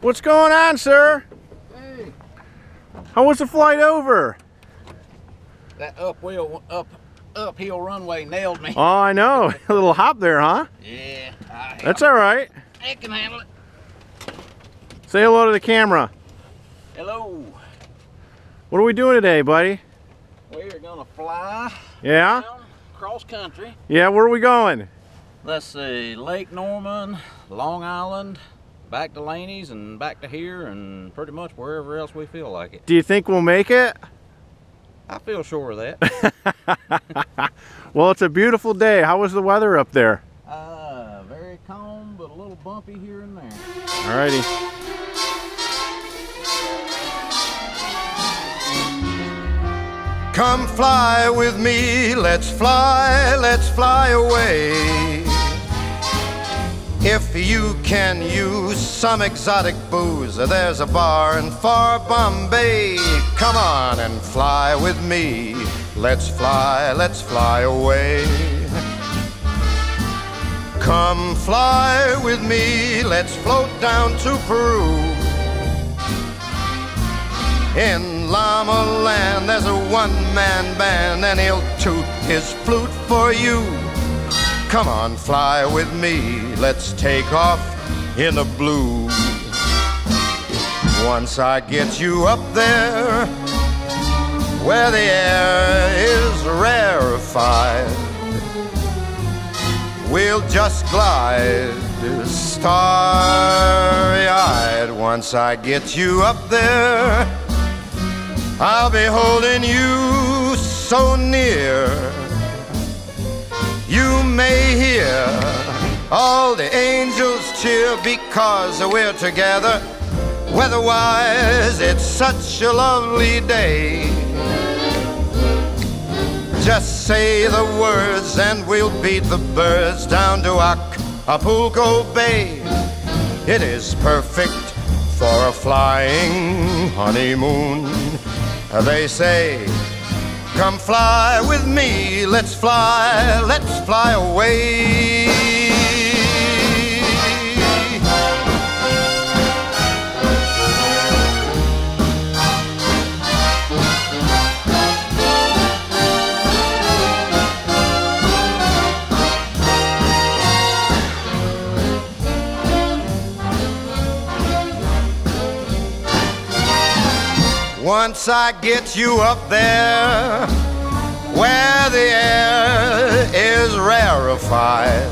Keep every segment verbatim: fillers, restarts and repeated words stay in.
What's going on, sir? Hey. How was the flight over? That uphill, up, uphill runway nailed me. Oh, I know. A little hop there, huh? Yeah. I That's all right. I can handle it. Say hello to the camera. Hello. What are we doing today, buddy? We're gonna fly. Yeah? Down cross country. Yeah, where are we going? Let's see, Lake Norman, Long Island, back to Laney's, and back to here, and pretty much wherever else we feel like it. Do you think we'll make it? I feel sure of that. Well, it's a beautiful day. How was the weather up there? Uh, very calm, but a little bumpy here and there. Alrighty. Come fly with me, let's fly, let's fly away. If you can use some exotic booze, there's a bar in far Bombay. Come on and fly with me, let's fly, let's fly away. Come fly with me, let's float down to Peru. In Llama Land there's a one-man band, and he'll toot his flute for you. Come on, fly with me, let's take off in the blue. Once I get you up there, where the air is rarefied, we'll just glide starry-eyed. Once I get you up there, I'll be holding you so near. You may hear all the angels cheer because we're together. Weather-wise, it's such a lovely day. Just say the words and we'll beat the birds down to Acapulco Bay. It is perfect for a flying honeymoon. They say, come fly with me, let's fly, let's fly away. Once I get you up there, where the air is rarefied,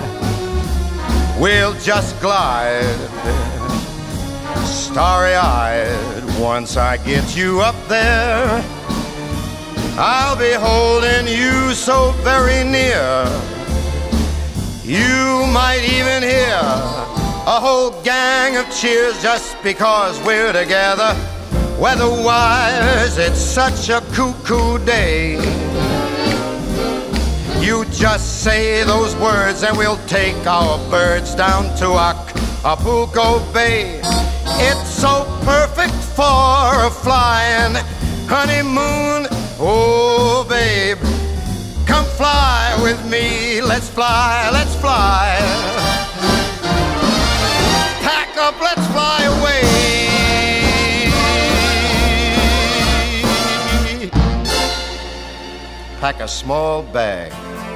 we'll just glide starry-eyed. Once I get you up there, I'll be holding you so very near. You might even hear a whole gang of cheers just because we're together. Weather-wise, it's such a cuckoo day. You just say those words and we'll take our birds down to Acapulco Bay. It's so perfect for a flying honeymoon. Oh, babe, come fly with me. Let's fly, let's fly. Pack up, let's fly away. Pack a small bag.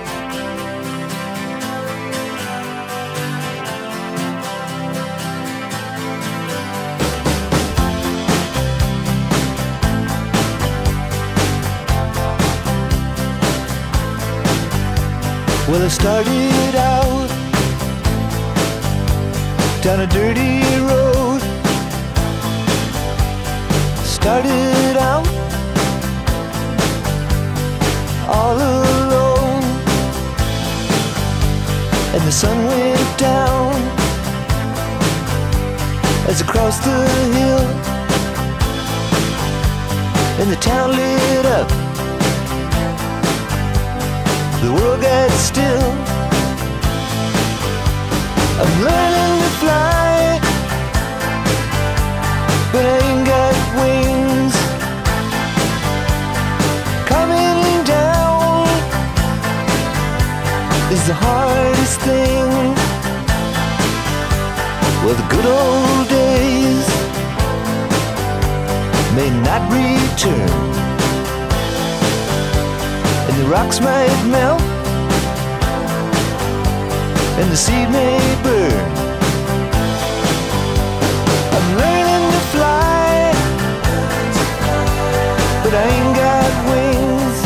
Well, I started out down a dirty road. Started out all alone, and the sun went down as I crossed the hill, and the town lit up. The world got still. I'm learning to fly, but I ain't got wings. Coming down is the hardest thing. Well, the good old days may not return, and the rocks might melt, and the sea may burn. I'm learning to fly, but I ain't got wings.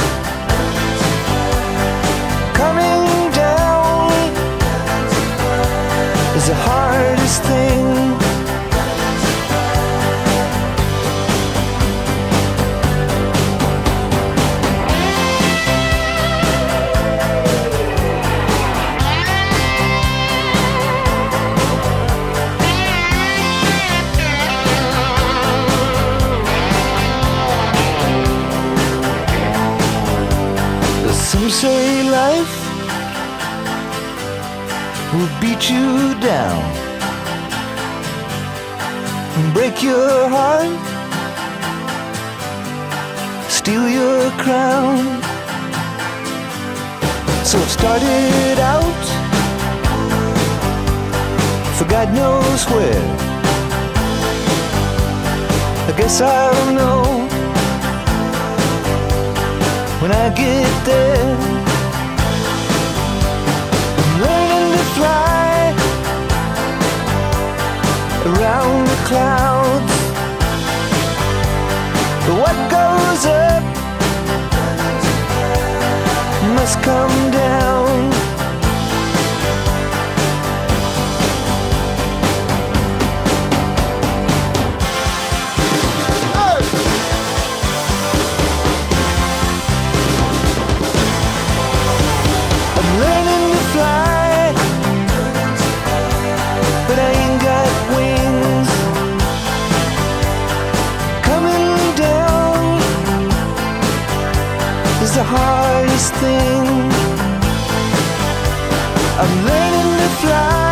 Coming down is the hardest thing. Some say life will beat you down, break your heart, steal your crown. So it started out for God knows where. I guess I'll know when I get there. I'm learning to fly around the clouds, but what goes up must come down. The hardest thing. I'm learning to fly.